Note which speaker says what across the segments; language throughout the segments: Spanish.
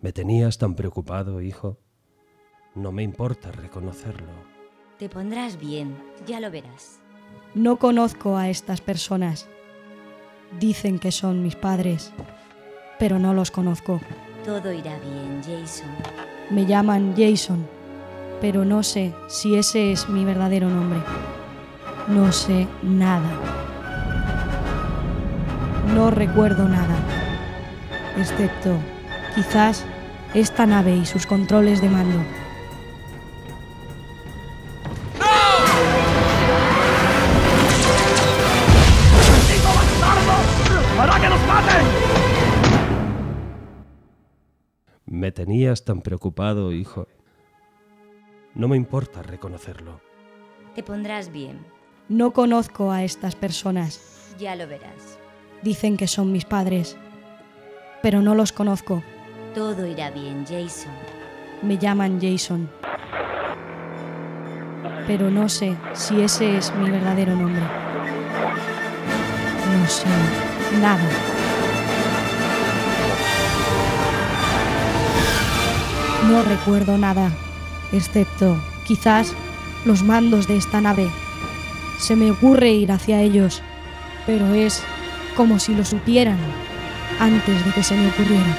Speaker 1: Me tenías tan preocupado, hijo. No me importa reconocerlo.
Speaker 2: Te pondrás bien, ya lo verás.
Speaker 3: No conozco a estas personas. Dicen que son mis padres, pero no los conozco.
Speaker 2: Todo irá bien, Jason.
Speaker 3: Me llaman Jason, pero no sé si ese es mi verdadero nombre. No sé nada. No recuerdo nada, excepto, quizás, esta nave y sus controles de mando.
Speaker 4: ¡Hará que nos maten!
Speaker 1: Me tenías tan preocupado, hijo. No me importa reconocerlo.
Speaker 2: Te pondrás bien,
Speaker 3: No conozco a estas personas.
Speaker 2: ya lo verás.
Speaker 3: Dicen que son mis padres, pero no los conozco.
Speaker 2: Todo irá bien, Jason.
Speaker 3: Me llaman Jason, pero no sé si ese es mi verdadero nombre. No sé nada. No recuerdo nada, excepto, quizás, los mandos de esta nave. Se me ocurre ir hacia ellos, pero es como si lo supieran antes de que se me ocurriera.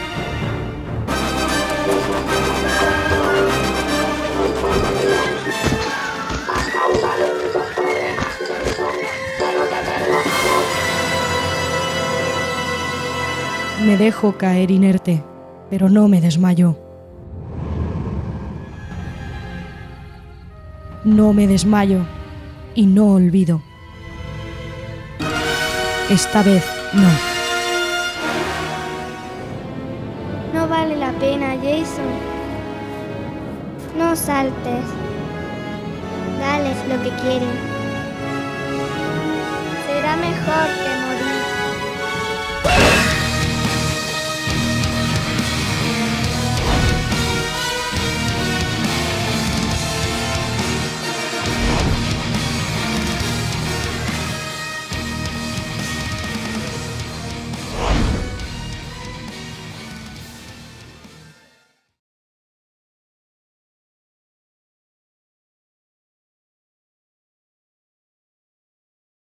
Speaker 3: Me dejo caer inerte, pero no me desmayo. No me desmayo y no olvido. Esta vez no.
Speaker 5: No vale la pena, Jason. No saltes. Dales lo que quieren. Será mejor que morir.